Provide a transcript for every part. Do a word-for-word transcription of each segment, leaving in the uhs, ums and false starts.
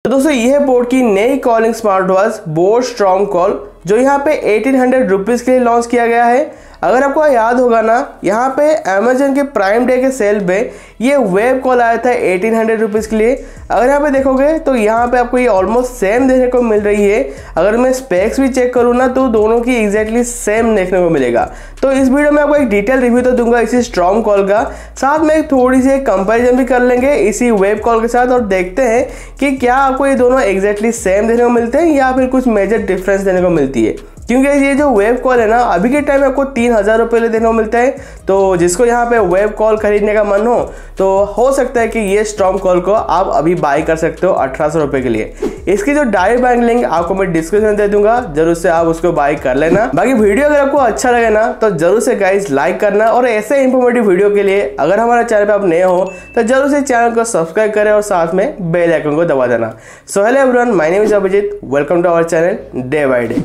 दोस्तों ये है बोट की नई calling smart watch boAt strong call, जो यहाँ पे एटीन हंड्रेड रुपीज़ के लिए लॉन्च किया गया है। अगर आपको याद होगा ना, यहाँ पे अमेजन के प्राइम डे के सेल पे ये वेब कॉल आया था एटीन हंड्रेड रुपीज़ के लिए। अगर यहाँ पे देखोगे तो यहाँ पे आपको ये ऑलमोस्ट सेम देखने को मिल रही है। अगर मैं स्पेक्स भी चेक करूँ ना तो दोनों की एग्जैक्टली सेम देखने को मिलेगा। तो इस वीडियो में आपको एक डिटेल रिव्यू तो दूंगा इसी स्ट्रॉन्ग कॉल का, साथ में एक थोड़ी सी कंपैरिजन भी कर लेंगे इसी वेब कॉल के साथ और देखते हैं कि क्या आपको ये दोनों एग्जैक्टली सेम देखने को मिलते हैं या फिर कुछ मेजर डिफरेंस देने को मिलती है। क्योंकि ये जो वेब कॉल है ना, अभी के टाइम में आपको तीन हज़ार रुपये देखने को मिलता है। तो जिसको यहाँ पे वेब कॉल खरीदने का मन हो तो हो सकता है कि ये स्ट्रॉन्ग कॉल को आप अभी बाई कर सकते हो अठारह सौ रुपये के लिए। इसकी जो डायरेक्ट बैंक लिंक आपको मैं डिस्क्रिप्शन में दे दूंगा, जरूर से आप उसको बाई कर लेना। बाकी वीडियो अगर आपको अच्छा लगे ना तो जरूर से गाइस लाइक करना, और ऐसे इंफॉर्मेटिव वीडियो के लिए अगर हमारे चैनल पे आप नए हो तो जरूर से चैनल को सब्सक्राइब करें और साथ में बेल आइकन को दबा देना। So hello everyone, my name is Abhijeet, welcome to our channel day by day.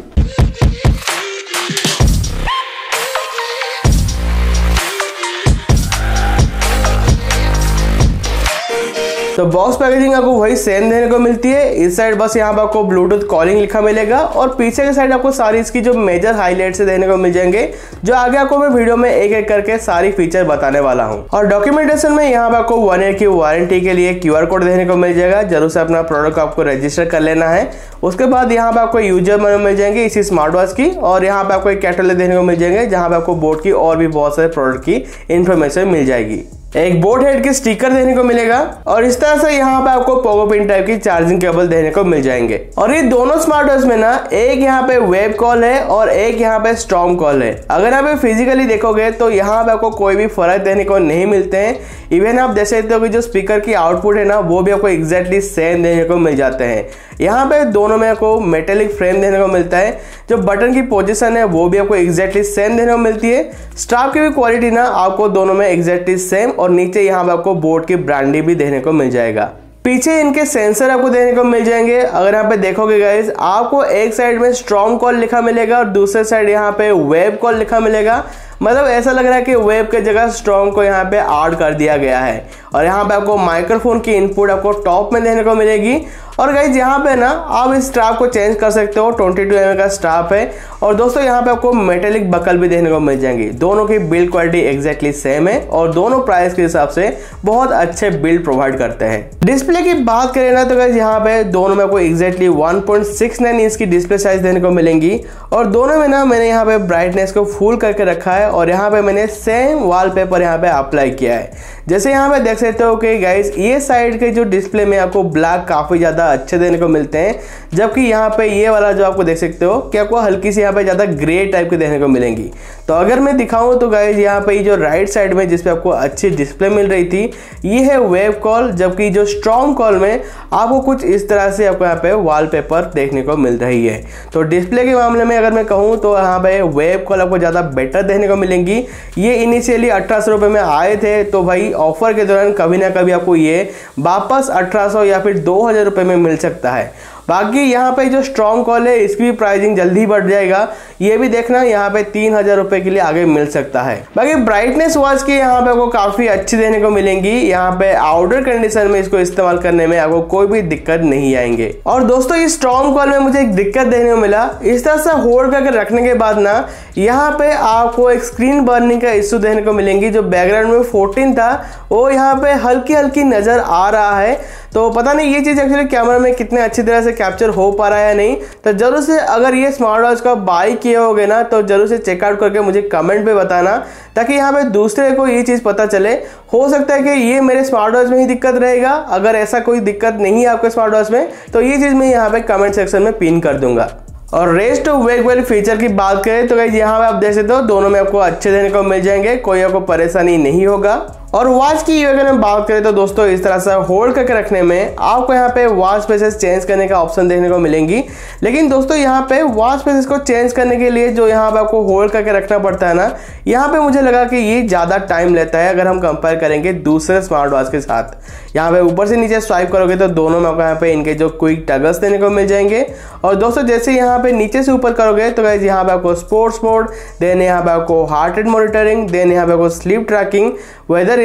तो बॉक्स पैकेजिंग आपको वही सेम देने को मिलती है। इस साइड बस यहाँ पर आपको ब्लूटूथ कॉलिंग लिखा मिलेगा और पीछे के साइड आपको सारी इसकी जो मेजर हाईलाइट्स देने को मिल जाएंगे, जो आगे आपको मैं वीडियो में एक एक करके सारी फीचर बताने वाला हूँ। और डॉक्यूमेंटेशन में यहाँ पर आपको वन ईयर की वारंटी के लिए क्यूआर कोड देने को मिल जाएगा, जरूर से अपना प्रोडक्ट आपको रजिस्टर कर लेना है। उसके बाद यहाँ पे आपको यूजर मैनुअल मिल जाएंगे इसी स्मार्ट वॉच की, और यहाँ पे आपको एक कैटलॉग देने को मिल जाएंगे जहाँ पे आपको बोट की और भी बहुत सारे प्रोडक्ट की इंफॉर्मेशन मिल जाएगी। एक बोट हेड की स्टिकर देने को मिलेगा और इस तरह से यहाँ पे आपको पोगो पिन टाइप की चार्जिंग केबल देने को मिल जाएंगे। और ये दोनों स्मार्ट वॉच में ना एक यहाँ पे वेब कॉल है और एक यहाँ पे स्ट्रॉन्ग कॉल है। अगर आप फिजिकली देखोगे तो यहाँ पे आपको कोई भी फर्क देखने को नहीं मिलते हैं। इवन आप देख सकते हो कि जो स्पीकर की आउटपुट है ना वो भी आपको एग्जैक्टली सेम देने को मिल जाते हैं। यहाँ पे दोनों में आपको मेटेलिक फ्रेम देने को मिलता है। जो बटन की पोजीशन है वो भी आपको एग्जैक्टली सेम देने को मिलती है। स्ट्रैप की भी क्वालिटी ना आपको दोनों में एग्जैक्टली सेम, और नीचे यहाँ पे आपको बोट की ब्रांडिंग भी देखने को मिल जाएगा। पीछे इनके सेंसर आपको देखने को मिल जाएंगे। अगर यहाँ पे देखोगे गाइस, आपको एक साइड में स्ट्रॉन्ग कॉल लिखा मिलेगा और दूसरे साइड यहाँ पे वेब कॉल लिखा मिलेगा। मतलब ऐसा लग रहा है कि वेब के जगह स्ट्रॉन्ग को यहाँ पे ऐड कर दिया गया है। और यहाँ पे आपको माइक्रोफोन की इनपुट आपको टॉप में देखने को मिलेगी। और गाइज यहाँ पे ना आप इस स्ट्रैप को चेंज कर सकते हो, ट्वेंटी टू एम एम का स्ट्रैप है। और दोस्तों यहाँ पे आपको मेटेलिक बकल भी देखने को मिल जाएंगी। दोनों की बिल्ड क्वालिटी एग्जैक्टली सेम है और दोनों प्राइस के हिसाब से बहुत अच्छे बिल्ड प्रोवाइड करते हैं। डिस्प्ले की बात करें ना तो गाइज यहाँ पे दोनों में आपको exactly one point six nine inch की डिस्प्ले साइज देने को मिलेंगी। और दोनों में ना मैंने यहाँ पे ब्राइटनेस को फुल करके रखा है और यहाँ पे मैंने सेम वॉलपेपर यहाँ पे अप्लाई किया है। जैसे यहाँ पे देख सकते हो कि गाइस ये साइड के जो डिस्प्ले में आपको ब्लैक काफी ज्यादा अच्छे देने को मिलते हैं, जबकि यहाँ पे ये वाला जो आपको देख सकते हो कि आपको हल्की सी यहाँ पे ज्यादा ग्रे टाइप के देखने को मिलेंगी। तो अगर मैं दिखाऊं तो गाइस यहाँ पे जो राइट साइड में जिसपे आपको अच्छी डिस्प्ले मिल रही थी ये है वेब कॉल, जबकि जो स्ट्रॉन्ग कॉल में आपको कुछ इस तरह से आपको यहाँ पे वॉलपेपर देखने को मिल रही है। तो डिस्प्ले के मामले में अगर मैं कहूँ तो यहाँ पे वेब कॉल आपको ज्यादा बेटर देखने को मिलेंगी। ये इनिशियली अठारह सौ रुपये में आए थे, तो भाई ऑफर के दौरान कभी ना कभी आपको ये वापस अठारह सौ या फिर दो हज़ार रुपये में मिल सकता है। बाकी यहाँ पे जो स्ट्रॉन्ग कॉल है इसकी भी प्राइसिंग जल्दी बढ़ जाएगा, ये भी देखना यहाँ पे तीन हजार रुपए के लिए आगे मिल सकता है। बाकी ब्राइटनेस वॉच की यहाँ पे आपको काफी अच्छी देने को मिलेंगी। यहाँ पे आउटडोर कंडीशन में इसको इस्तेमाल करने में आपको कोई भी दिक्कत नहीं आएंगे। और दोस्तों इस स्ट्रॉन्ग कॉल में मुझे एक दिक्कत देखने को मिला, इस तरह से होल्ड करके रखने के बाद ना यहाँ पे आपको एक स्क्रीन बर्निंग का इश्यू देखने को मिलेंगी। जो बैकग्राउंड में फोर्टीन था वो यहाँ पे हल्की हल्की नजर आ रहा है। तो पता नहीं ये चीज एक्चुअली कैमरा में कितने अच्छी तरह से कैप्चर हो पा रहा है या नहीं। तो जरूर से अगर ये स्मार्ट वॉच का बाई किए होगे ना तो जरूर से चेकआउट करके मुझे कमेंट पे बताना, ताकि यहाँ पे दूसरे को ये चीज पता चले। हो सकता है कि ये मेरे स्मार्ट वॉच में ही दिक्कत रहेगा। अगर ऐसा कोई दिक्कत नहीं है आपके स्मार्ट वॉच में तो ये चीज मैं यहाँ पे कमेंट सेक्शन में पिन कर दूंगा। और रेस्ट ऑफ वेक वाले फीचर की बात करें तो गाइस यहाँ पे आप देख सकते हो दोनों में आपको अच्छे देने को मिल जाएंगे, कोई आपको परेशानी नहीं होगा। और वॉच की अगर हम बात करें तो दोस्तों इस तरह से होल्ड करके रखने में आपको यहाँ पे वॉच स्पेसेस चेंज करने का ऑप्शन देखने को मिलेंगी। लेकिन दोस्तों यहाँ पे वॉच स्पेसेस को चेंज करने के लिए जो यहाँ पे आपको होल्ड करके रखना पड़ता है ना, यहाँ पे मुझे लगा कि ये ज़्यादा टाइम लेता है अगर हम कंपेयर करेंगे दूसरे स्मार्ट वॉच के साथ। यहाँ पे ऊपर से नीचे स्वाइप करोगे तो दोनों में आपको यहाँ पे इनके जो क्विक टगल्स देने को मिल जाएंगे। और दोस्तों जैसे यहाँ पे नीचे से ऊपर करोगे तो गाइस यहाँ पे आपको स्पोर्ट्स मोड, देन यहाँ पे आपको हार्ट रेट मॉनिटरिंग, देन यहाँ पे आपको स्लीप ट्रैकिंग, वेदर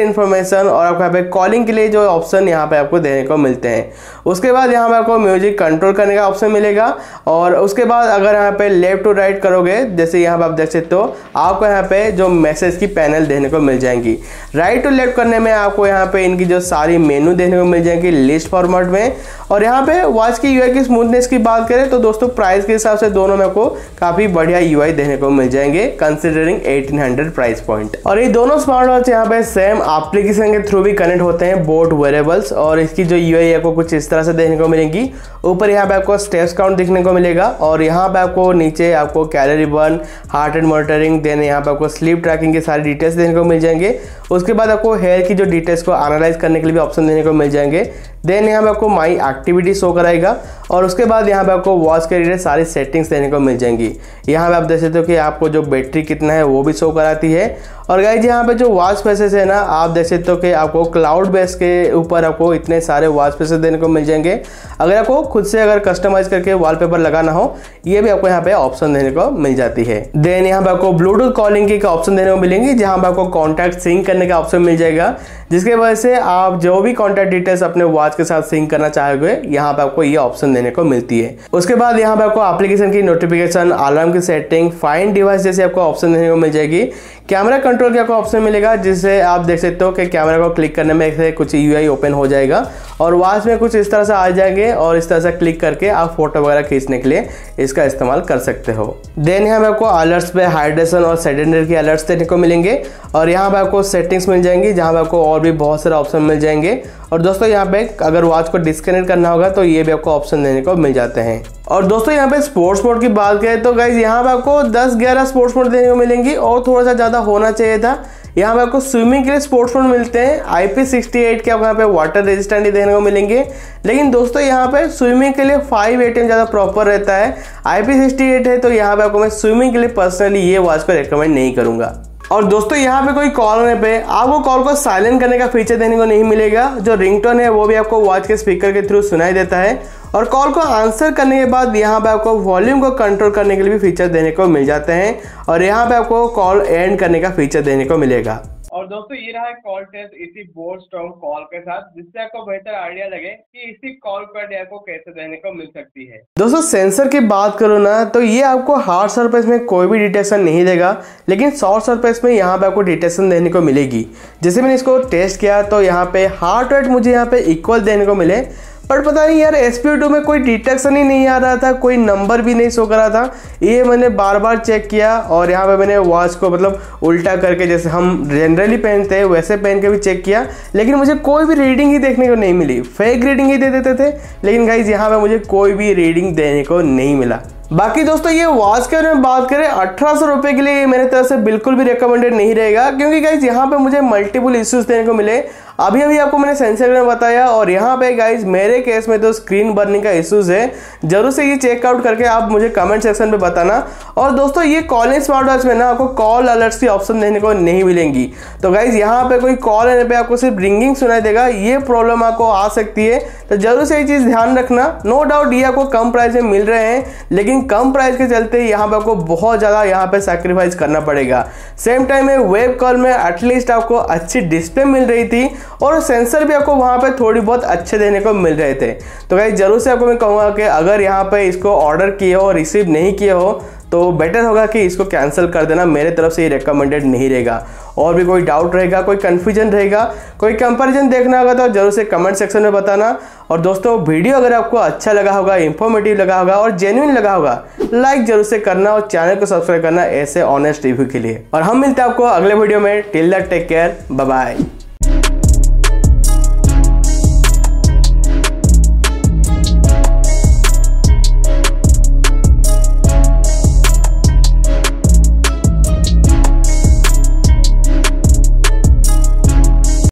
सारी इन्फॉर्मेशन और आपको यहाँ पे कॉलिंग के लिए जो ऑप्शन यहाँ पे आपको देने को मिलते हैं। उसके बाद यहाँ पे आपको म्यूजिक कंट्रोल करने का ऑप्शन मिलेगा और उसके बाद अगर यहाँ पे लेफ्ट टू राइट करोगे, जैसे यहाँ पे आप देख सकते हो, आपको यहाँ पे जो मैसेज की पैनल देखने को मिल जाएंगी। राइट टू लेफ्ट करने में आपको यहाँ पे इनकी जो सारी मेनू देखने को मिल जाएंगी लिस्ट फॉर्मेट में। और यहाँ पे वॉच की यूआई की स्मूथनेस की बात करें तो दोस्तों प्राइस के हिसाब से दोनों में आपको काफी बढ़िया यूआई देखने को मिल जाएंगे कंसिडरिंग अठारह सौ प्राइस पॉइंट। और ये दोनों स्मार्ट वॉच यहाँ पे सेम एप्लीकेशन के थ्रू भी कनेक्ट होते हैं, बोट वेरेबल्स। और इसकी जो यूआई आपको कुछ इस तरह से देखने को मिलेगी। ऊपर यहाँ पे आपको स्टेप्स काउंट दिखने को मिलेगा और यहाँ पे आपको नीचे आपको calorie burn, heart rate monitoring, then यहाँ पे आपको स्लीप ट्रैकिंग के सारे डिटेल्स देखने को मिल जाएंगे। उसके बाद आपको हेयर की जो डिटेल्स को एनालाइज करने के लिए भी ऑप्शन देने को मिल जाएंगे। देन यहाँ पे आपको माई एक्टिविटी शो कराएगा और उसके बाद यहाँ पे आपको वॉच के रिलेटेड सारी सेटिंग्स देने को मिल जाएंगी। यहाँ पे आप देख सकते हो कि आपको जो बैटरी कितना है वो भी शो कराती है। और गाइस यहाँ पे जो वॉच फेसेस है ना, आप देख सकते हो कि आपको क्लाउड बेस के ऊपर आपको इतने सारे वॉच फेसेस देने को मिल जाएंगे। अगर आपको खुद से अगर कस्टमाइज करके वॉलपेपर लगाना हो, ये भी आपको यहाँ पे ऑप्शन देने को मिल जाती है। देन यहाँ पे आपको ब्लूटूथ कॉलिंग की ऑप्शन देने को मिलेंगी, जहाँ पे आपको कॉन्टैक्ट सिंक करने का ऑप्शन मिल जाएगा, जिसके वजह से आप जो भी कॉन्टैक्ट डिटेल्स अपने वॉच के साथ सिंक करना चाहोगे, यहाँ पे आपको ये ऑप्शन देने को मिलती है। उसके बाद यहाँ पे आपको एप्लीकेशन की नोटिफिकेशन, अलार्म की सेटिंग, फाइंड डिवाइस जैसे आपको ऑप्शन देने को मिल जाएगी। कैमरा कंट्रोल का आपको ऑप्शन मिलेगा, जिससे आप देख सकते हो कि कैमरा को क्लिक करने में से कुछ यूआई ओपन हो जाएगा और वॉच में कुछ इस तरह से आ जाएंगे और इस तरह से क्लिक करके आप फोटो वगैरह खींचने के लिए इसका इस्तेमाल कर सकते हो। देन यहाँ पे आपको अलर्ट्स पे हाइड्रेशन और सेडेंडरी के अलर्ट्स देखने को मिलेंगे और यहाँ पे आपको सेटिंग्स मिल जाएंगी, जहाँ पे आपको और भी बहुत सारे ऑप्शन मिल जाएंगे। और दोस्तों यहाँ पे अगर वॉच को डिस्कनेक्ट करना होगा तो ये भी आपको ऑप्शन देने को मिल जाते हैं। और दोस्तों यहाँ पे स्पोर्ट्स मोड की बात करें तो गाइज यहाँ पे आपको दस ग्यारह स्पोर्ट्स मोड देने को मिलेंगी और थोड़ा सा ज़्यादा होना चाहिए था। यहाँ पे आपको स्विमिंग के लिए स्पोर्ट्स मोड मिलते हैं, आई पी सिक्सटी एट के आपको यहाँ पे वाटर रेजिस्टेंट ही देखने को मिलेंगे। लेकिन दोस्तों यहाँ पे स्विमिंग के लिए फाइव एटीएम ज़्यादा प्रॉपर रहता है, आई पी सिक्सटी एट है, तो यहाँ पे आपको मैं स्विमिंग के लिए पर्सनली ये वॉच को रिकमेंड नहीं करूँगा। और दोस्तों यहाँ पे कोई कॉल होने पे आपको कॉल को साइलेंट करने का फीचर देने को नहीं मिलेगा। जो रिंगटोन है वो भी आपको वॉच के स्पीकर के थ्रू सुनाई देता है और कॉल को आंसर करने के बाद यहाँ पे आपको वॉल्यूम को कंट्रोल करने के लिए भी फीचर देने को मिल जाते हैं और यहाँ पे आपको कॉल एंड करने का फीचर देने को मिलेगा। और दोस्तों ये रहा कॉल टेस्ट इसी बोट स्ट्रॉन्ग कॉल के साथ, जिससे आपको बेहतर आइडिया लगे कि इसी कॉल पर आपको कैसे देने को मिल सकती है। दोस्तों सेंसर की बात करो ना तो ये आपको हार्ड सरफेस में कोई भी डिटेक्शन नहीं देगा, लेकिन सॉफ्ट सरफेस में यहाँ पे आपको डिटेक्शन देने को मिलेगी। जैसे मैंने इसको टेस्ट किया तो यहाँ पे हार्ट रेट मुझे यहाँ पे इक्वल देने को मिले, पर पता नहीं यार एस पी टू में कोई डिटेक्शन ही नहीं आ रहा था, कोई नंबर भी नहीं शो कर रहा था। ये मैंने बार बार चेक किया और यहाँ पे मैंने वॉच को मतलब उल्टा करके जैसे हम जनरली पहनते हैं वैसे पहन के भी चेक किया, लेकिन मुझे कोई भी रीडिंग ही देखने को नहीं मिली। फेक रीडिंग ही दे देते थे, लेकिन गाइज यहाँ पे मुझे कोई भी रीडिंग देने को नहीं मिला। बाकी दोस्तों ये वॉच के बारे में बात करें, अठारह सौ रुपए के लिए मेरे तरफ से बिल्कुल भी रिकमेंडेड नहीं रहेगा, क्योंकि गाइज यहाँ पे मुझे मल्टीपल इश्यूज देने को मिले। अभी अभी आपको मैंने सेंसर में बताया और यहाँ पे गाइज मेरे केस में तो स्क्रीन बर्निंग का इश्यूज है। जरूर से ये चेकआउट करके आप मुझे कमेंट सेक्शन पे बताना। और दोस्तों ये कॉलिंग स्मार्ट वॉच में ना आपको कॉल अलर्ट्स की ऑप्शन देखने को नहीं मिलेंगी, तो गाइज यहाँ पे कोई कॉल आने पे आपको सिर्फ रिंगिंग सुनाई देगा, ये प्रॉब्लम आपको आ सकती है। तो जरूर से ये चीज ध्यान रखना। नो डाउट ये आपको कम प्राइस में मिल रहे हैं, लेकिन कम प्राइस के चलते यहाँ पे आपको बहुत ज्यादा यहाँ पे सैक्रिफाइस करना पड़ेगा। सेम टाइम में वेब कॉल में एटलीस्ट आपको अच्छी डिस्प्ले मिल रही थी और सेंसर भी आपको वहां पे थोड़ी बहुत अच्छे देने को मिल रहे थे। तो गाइस जरूर से आपको मैं कहूँगा कि अगर यहाँ पे इसको ऑर्डर किए हो और रिसीव नहीं किए हो तो बेटर होगा कि इसको कैंसिल कर देना। मेरे तरफ से ये रिकमेंडेड नहीं रहेगा। और भी कोई डाउट रहेगा, कोई कंफ्यूजन रहेगा, कोई कंपैरिजन देखना होगा तो जरूर से कमेंट सेक्शन में बताना। और दोस्तों वीडियो अगर आपको अच्छा लगा होगा, इंफॉर्मेटिव लगा होगा और जेन्युइन लगा होगा, लाइक जरूर से करना और चैनल को सब्सक्राइब करना ऐसे ऑनेस्ट रिव्यू के लिए। और हम मिलते हैं आपको अगले वीडियो में। Till that take care, bye bye.